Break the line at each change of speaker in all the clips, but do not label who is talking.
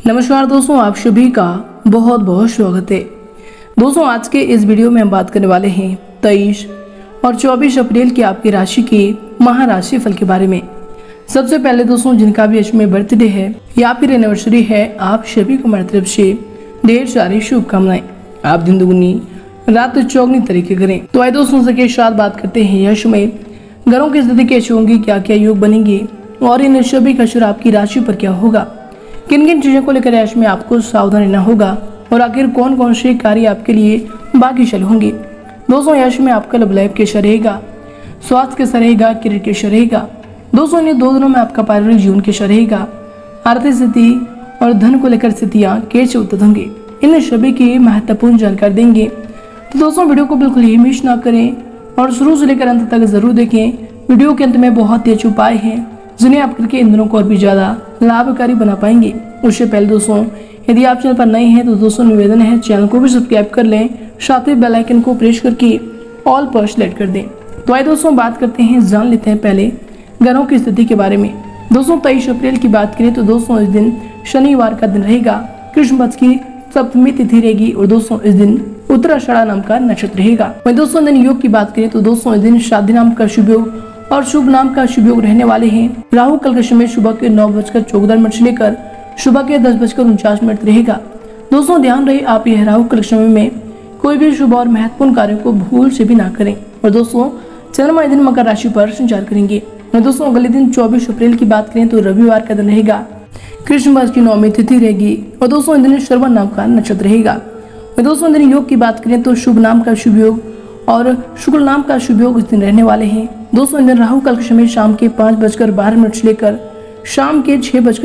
नमस्कार दोस्तों, आप सभी का बहुत बहुत स्वागत है। दोस्तों, आज के इस वीडियो में हम बात करने वाले हैं 23 और 24 अप्रैल की आपकी राशि के महाराशि फल के बारे में। सबसे पहले दोस्तों, जिनका भी आज में बर्थडे है या फिर एनिवर्सरी है, आप सभी को मेरी तरफ से ढेर सारी शुभकामनाएं। आप दिन दुगनी रात चौगनी तरीके करें। तो आइए दोस्तों के साथ बात करते हैं यश में ग्रहों की स्थिति कैसी होंगी, क्या क्या योग बनेंगे और इन सभी का असर आपकी राशि पर क्या होगा, किन किन चीजों को लेकर यश में आपको सावधान रहना होगा और आखिर कौन कौन से कार्य आपके लिए भाग्यशाली होंगे। दोस्तों, यश में आपका लव लाइफ कैसा रहेगा, स्वास्थ्य कैसा रहेगा, करियर कैसा रहेगा। दोस्तों, इन 2 दिनों में आपका पारिवारिक जीवन कैसा रहेगा, आर्थिक स्थिति और धन को लेकर स्थितियाँ कैसे उत्पन्न होंगे, इन सभी की महत्वपूर्ण जानकारी देंगे। तो दोस्तों, वीडियो को बिल्कुल ही मिस ना करें और शुरू से लेकर अंत तक जरूर देखें। वीडियो के अंत में बहुत ही अच्छे उपाय हैं जिन्हें आप करके इन दिनों को और भी ज्यादा लाभकारी बना पाएंगे। उससे पहले दोस्तों, यदि आप चैनल पर नए हैं तो दोस्तों निवेदन है चैनल को भी सब्सक्राइब कर लें, साथ ही बेल आइकन को प्रेस करके ऑल पर सेलेक्ट कर दें। तो आइए दोस्तों बात करते हैं, जान लेते हैं पहले ग्रहों की स्थिति के बारे में। दोस्तों, 23 अप्रैल की बात करें तो दोस्तों इस दिन शनिवार का दिन रहेगा, कृष्ण पक्ष की सप्तमी तिथि रहेगी और दोस्तों इस दिन उत्तराषाढ़ा नाम का नक्षत्र रहेगा। वहीं दोस्तों दिन योग की बात करें तो दोस्तों इस दिन शादी नाम का शुभ योग और शुभ नाम का शुभ योग रहने वाले हैं। राहु कल के समय सुबह के 9:14 से लेकर सुबह के 10:49 रहेगा। दोस्तों ध्यान रहे, आप यह राहु कल के समय में कोई भी शुभ और महत्वपूर्ण कार्य को भूल से भी ना करें। और दोस्तों चंद्रमा दिन मकर राशि पर संचार करेंगे। और दोस्तों अगले दिन 24 अप्रैल की बात करें तो रविवार का दिन रहेगा, कृष्ण पक्ष की 9वीं तिथि रहेगी और दोस्तों दिन श्रवण नाम का नक्षत्र रहेगा। और दोस्तों दिन योग की बात करें तो शुभ नाम का शुभ योग और शुक्ल नाम का शुभ योग इस दिन रहने वाले हैं। दोस्तों इन दिन राहु काल के समय शाम के 5:12 से लेकर शाम के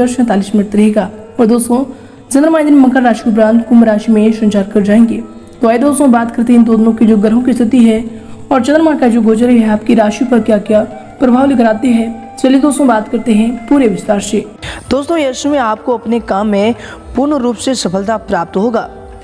6:47 रहेगा। और दोस्तों चंद्रमा दिन मकर राशि के उपरांत कुंभ राशि में संचार कर जाएंगे। तो आइए दोस्तों बात करते हैं इन दोनों की जो ग्रहों की स्थिति है और चंद्रमा का जो गोचर है आपकी राशि पर क्या क्या प्रभाव लेकर आते हैं। चलिए दोस्तों बात करते हैं पूरे विस्तार से।
दोस्तों यह समय आपको अपने काम में पूर्ण रूप से सफलता प्राप्त होगा।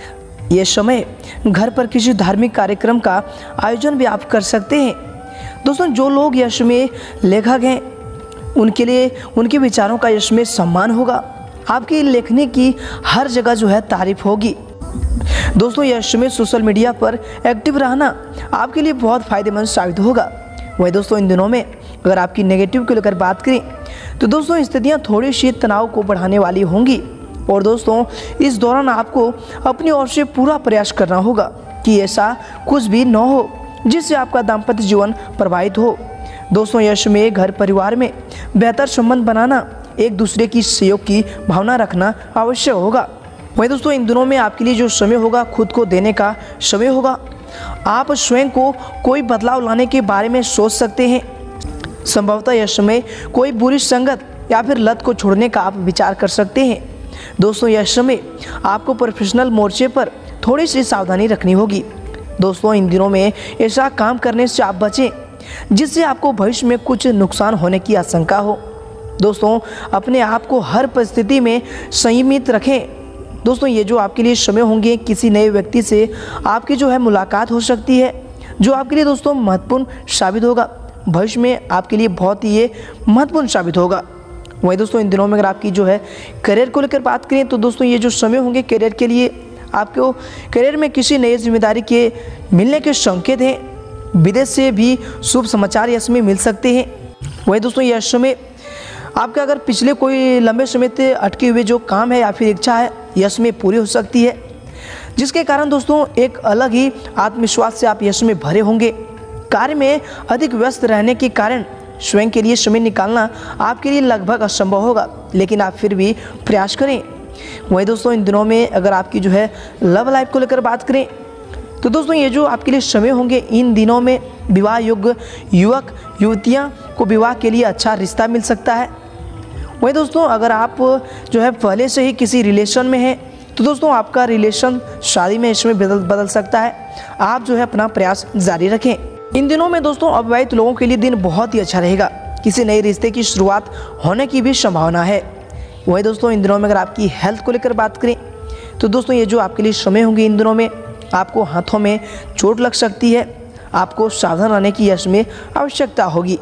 यह समय घर पर किसी धार्मिक कार्यक्रम का आयोजन भी आप कर सकते हैं। दोस्तों जो लोग यश में लेखक हैं उनके लिए उनके विचारों का यश में सम्मान होगा। आपकी लेखनी की हर जगह जो है तारीफ होगी। दोस्तों यश में सोशल मीडिया पर एक्टिव रहना आपके लिए बहुत फायदेमंद साबित होगा। वही दोस्तों इन दिनों में अगर आपकी नेगेटिव को लेकर बात करें तो दोस्तों स्थितियाँ थोड़ी सी तनाव को बढ़ाने वाली होंगी। और दोस्तों इस दौरान आपको अपनी ओर से पूरा प्रयास करना होगा कि ऐसा कुछ भी न हो जिससे आपका दाम्पत्य जीवन प्रभावित हो। दोस्तों यश में घर परिवार में बेहतर संबंध बनाना, एक दूसरे की सहयोग की भावना रखना आवश्यक होगा। वहीं दोस्तों इन दिनों में आपके लिए जो समय होगा खुद को देने का समय होगा। आप स्वयं को कोई बदलाव लाने के बारे में सोच सकते हैं। संभवतः यश में कोई बुरी संगत या फिर लत को छोड़ने का आप विचार कर सकते हैं। दोस्तों यह समय आपको प्रोफेशनल मोर्चे पर थोड़ी सी सावधानी रखनी होगी। दोस्तों इन दिनों में ऐसा काम करने से आप बचें जिससे आपको भविष्य में कुछ नुकसान होने की आशंका हो। दोस्तों अपने आप को हर परिस्थिति में संयमित रखें। दोस्तों ये जो आपके लिए समय होंगे, किसी नए व्यक्ति से आपकी जो है मुलाकात हो सकती है जो आपके लिए दोस्तों महत्वपूर्ण साबित होगा। भविष्य में आपके लिए बहुत ही ये महत्वपूर्ण साबित होगा। वही दोस्तों इन दिनों में अगर आपकी जो है करियर को लेकर बात करें तो दोस्तों ये जो समय होंगे करियर के लिए आपको करियर में किसी नई जिम्मेदारी के मिलने के संकेत हैं। विदेश से भी शुभ समाचार यश में मिल सकते हैं। वही दोस्तों यह समय आपका अगर पिछले कोई लंबे समय से अटके हुए जो काम है या फिर इच्छा है यश में पूरी हो सकती है, जिसके कारण दोस्तों एक अलग ही आत्मविश्वास से आप यश में भरे होंगे। कार्य में अधिक व्यस्त रहने के कारण स्वयं के लिए समय निकालना आपके लिए लगभग असंभव होगा, लेकिन आप फिर भी प्रयास करें। वहीं दोस्तों इन दिनों में अगर आपकी जो है लव लाइफ को लेकर बात करें तो दोस्तों ये जो आपके लिए समय होंगे इन दिनों में विवाह योग्य युवक युवतियां को विवाह के लिए अच्छा रिश्ता मिल सकता है। वहीं दोस्तों अगर आप जो है पहले से ही किसी रिलेशन में हैं तो दोस्तों आपका रिलेशन शादी में इसमें बदल सकता है। आप जो है अपना प्रयास जारी रखें। इन दिनों में दोस्तों अविवाहित लोगों के लिए दिन बहुत ही अच्छा रहेगा। किसी नए रिश्ते की शुरुआत होने की भी संभावना है। वही दोस्तों इन दिनों में अगर आपकी हेल्थ को लेकर बात करें तो दोस्तों ये जो आपके लिए समय होंगे इन दिनों में आपको हाथों में चोट लग सकती है। आपको सावधान रहने की यश में आवश्यकता होगी।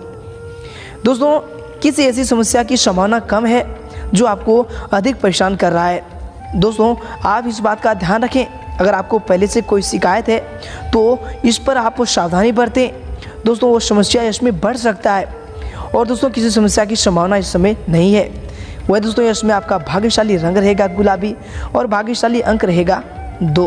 दोस्तों किसी ऐसी समस्या की संभावना कम है जो आपको अधिक परेशान कर रहा है। दोस्तों आप इस बात का ध्यान रखें, अगर आपको पहले से कोई शिकायत है तो इस पर आप सावधानी बरतें। दोस्तों वो समस्या इसमें बढ़ सकता है और दोस्तों किसी समस्या की संभावना इस समय नहीं है। वह दोस्तों इसमें आपका भाग्यशाली रंग रहेगा गुलाबी और भाग्यशाली अंक रहेगा 2।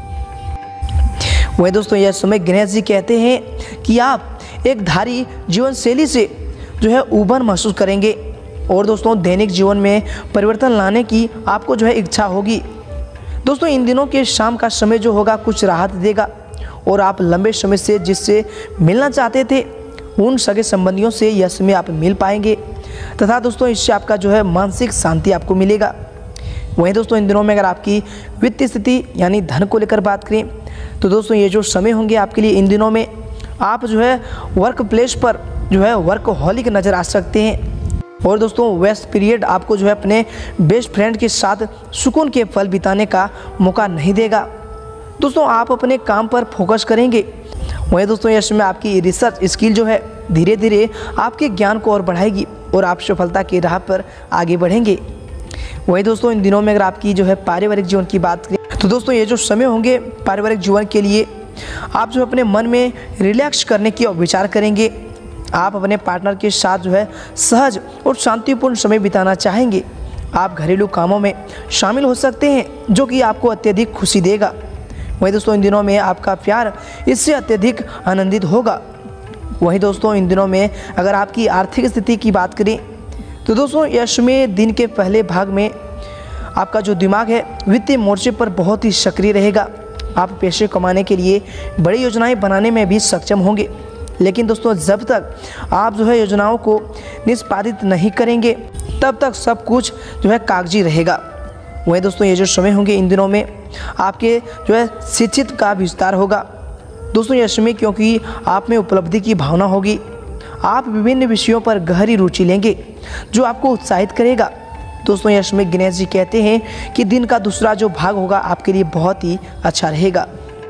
वह दोस्तों यह समय गणेश जी कहते हैं कि आप एक धारी जीवन शैली से जो है उबन महसूस करेंगे और दोस्तों दैनिक जीवन में परिवर्तन लाने की आपको जो है इच्छा होगी। दोस्तों इन दिनों के शाम का समय जो होगा कुछ राहत देगा और आप लंबे समय से जिससे मिलना चाहते थे उन सगे संबंधियों से यह समय आप मिल पाएंगे तथा दोस्तों इससे आपका जो है मानसिक शांति आपको मिलेगा। वहीं दोस्तों इन दिनों में अगर आपकी वित्तीय स्थिति यानी धन को लेकर बात करें तो दोस्तों ये जो समय होंगे आपके लिए इन दिनों में आप जो है वर्क प्लेस पर जो है वर्कहॉलिक नज़र आ सकते हैं और दोस्तों वेस्ट पीरियड आपको जो है अपने बेस्ट फ्रेंड के साथ सुकून के पल बिताने का मौका नहीं देगा। दोस्तों आप अपने काम पर फोकस करेंगे। वहीं दोस्तों यह समय आपकी रिसर्च स्किल जो है धीरे धीरे आपके ज्ञान को और बढ़ाएगी और आप सफलता की राह पर आगे बढ़ेंगे। वहीं दोस्तों इन दिनों में अगर आपकी जो है पारिवारिक जीवन की बात करें तो दोस्तों ये जो समय होंगे पारिवारिक जीवन के लिए आप जो अपने मन में रिलैक्स करने की विचार करेंगे। आप अपने पार्टनर के साथ जो है सहज और शांतिपूर्ण समय बिताना चाहेंगे। आप घरेलू कामों में शामिल हो सकते हैं जो कि आपको अत्यधिक खुशी देगा। वहीं दोस्तों इन दिनों में आपका प्यार इससे अत्यधिक आनंदित होगा। वहीं दोस्तों इन दिनों में अगर आपकी आर्थिक स्थिति की बात करें तो दोस्तों यह समय दिन के पहले भाग में आपका जो दिमाग है वित्तीय मोर्चे पर बहुत ही सक्रिय रहेगा। आप पैसे कमाने के लिए बड़ी योजनाएं बनाने में भी सक्षम होंगे, लेकिन दोस्तों जब तक आप जो है योजनाओं को निष्पादित नहीं करेंगे तब तक सब कुछ जो है कागजी रहेगा। वहीं दोस्तों ये जो समय होंगे इन दिनों में आपके जो है शिक्षित का विस्तार होगा। दोस्तों यह समय क्योंकि आप में उपलब्धि की भावना होगी, आप विभिन्न विषयों पर गहरी रुचि लेंगे जो आपको उत्साहित करेगा। दोस्तों यह समय गणेश जी कहते हैं कि दिन का दूसरा जो भाग होगा आपके लिए बहुत ही अच्छा रहेगा।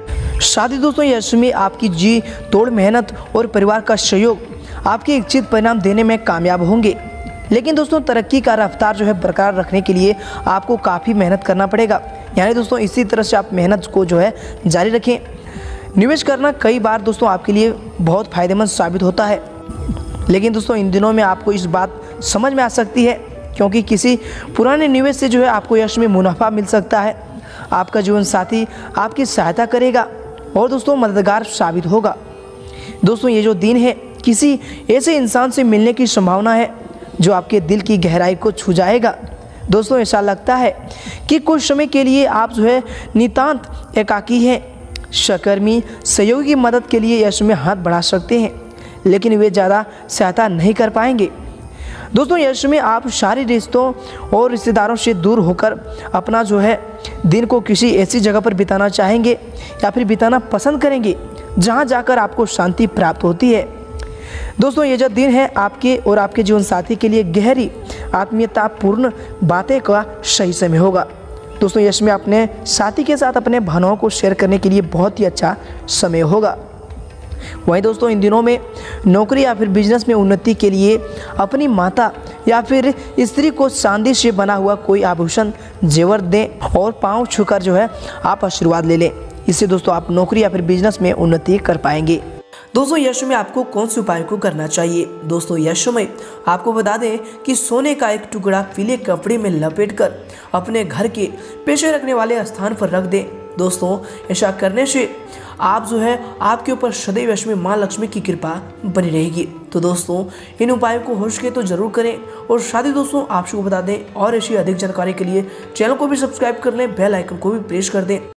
शादी दोस्तों यह समय आपकी जी तोड़ मेहनत और परिवार का सहयोग आपके इच्छित परिणाम देने में कामयाब होंगे, लेकिन दोस्तों तरक्की का रफ्तार जो है बरकरार रखने के लिए आपको काफ़ी मेहनत करना पड़ेगा। यानी दोस्तों इसी तरह से आप मेहनत को जो है जारी रखें। निवेश करना कई बार दोस्तों आपके लिए बहुत फ़ायदेमंद साबित होता है, लेकिन दोस्तों इन दिनों में आपको इस बात समझ में आ सकती है क्योंकि किसी पुराने निवेश से जो है आपको यश में मुनाफा मिल सकता है। आपका जीवन साथी आपकी सहायता करेगा और दोस्तों मददगार साबित होगा। दोस्तों ये जो दिन है किसी ऐसे इंसान से मिलने की संभावना है जो आपके दिल की गहराई को छू जाएगा। दोस्तों ऐसा लगता है कि कुछ समय के लिए आप जो है नितांत एकाकी हैं। सहकर्मी सहयोगी की मदद के लिए यश में हाथ बढ़ा सकते हैं, लेकिन वे ज़्यादा सहायता नहीं कर पाएंगे। दोस्तों यश में आप सारे रिश्तों और रिश्तेदारों से दूर होकर अपना जो है दिन को किसी ऐसी जगह पर बिताना चाहेंगे या फिर बिताना पसंद करेंगे जहां जाकर आपको शांति प्राप्त होती है। दोस्तों ये जो दिन है आपके और आपके जीवन साथी के लिए गहरी आत्मीयतापूर्ण बातें का सही समय होगा। दोस्तों यश में अपने साथी के साथ अपने भावनाओं को शेयर करने के लिए बहुत ही अच्छा समय होगा। वहीं दोस्तों इन दिनों में नौकरी या फिर बिजनेस में उन्नति के लिए अपनी माता या फिर स्त्री को चांदी से बना हुआ कोई आभूषण जेवर दें और पांव छूकर जो है आप आशीर्वाद ले लें। इससे दोस्तों आप नौकरी या फिर बिजनेस में उन्नति कर पाएंगे। दोस्तों यश में आपको कौन से उपाय को करना चाहिए? दोस्तों यश में आपको बता दें कि सोने का एक टुकड़ा पीले कपड़े में लपेटकर अपने घर के पैसे रखने वाले स्थान पर रख दें। दोस्तों ऐसा करने से आप जो है आपके ऊपर सदैव यश में माँ लक्ष्मी की कृपा बनी रहेगी। तो दोस्तों इन उपायों को हो सके तो जरूर करें और साथ ही दोस्तों आपको बता दें और ऐसी अधिक जानकारी के लिए चैनल को भी सब्सक्राइब कर लें, बेल आइकन को भी प्रेस कर दें।